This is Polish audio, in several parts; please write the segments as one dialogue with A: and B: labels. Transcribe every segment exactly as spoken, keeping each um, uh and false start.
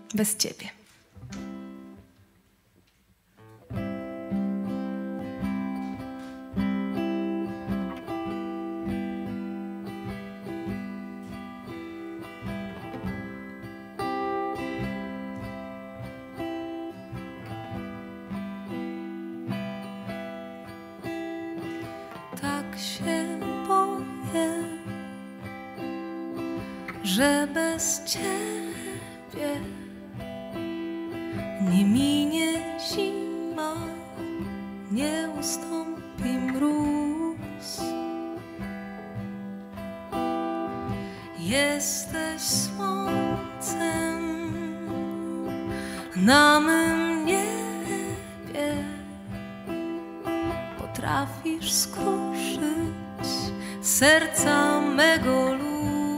A: bez ciebie.
B: Tak się boję, że bez ciebie nie minie zima, nie ustąpi mróz. Jesteś słońcem na mym niebie, potrafisz skruszyć serca mego lud.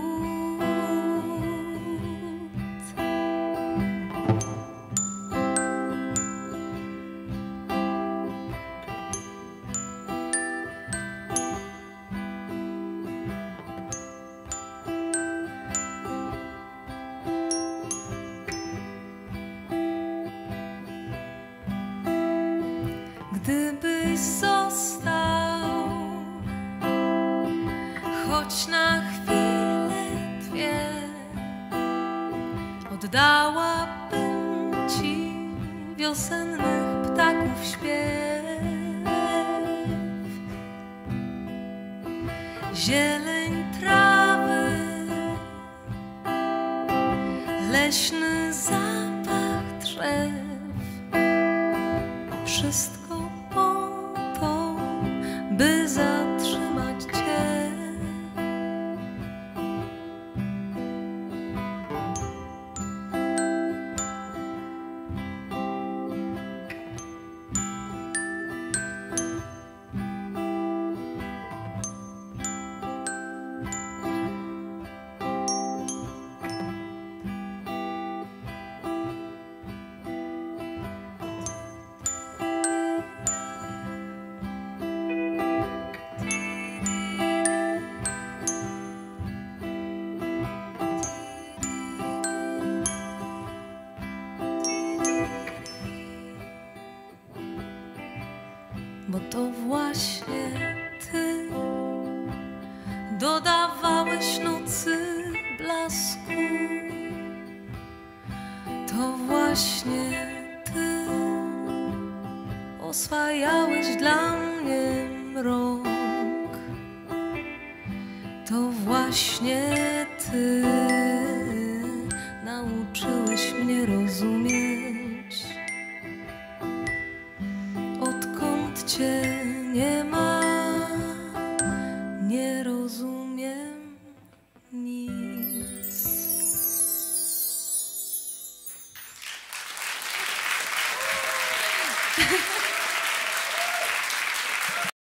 B: Gdybyś został choć na chwilę dwie, oddałabym ci wiosennych ptaków śpiew. Zieleń trawy, leśny zapach drzew, wszystko po to, by zatrzymać cię. Bo to właśnie ty dodawałeś nocy blasku. To właśnie ty oswajałeś dla mnie mrok. To właśnie ty nauczyłeś mnie rozumieć. Odkąd cię nie ma, nie rozumiem nic.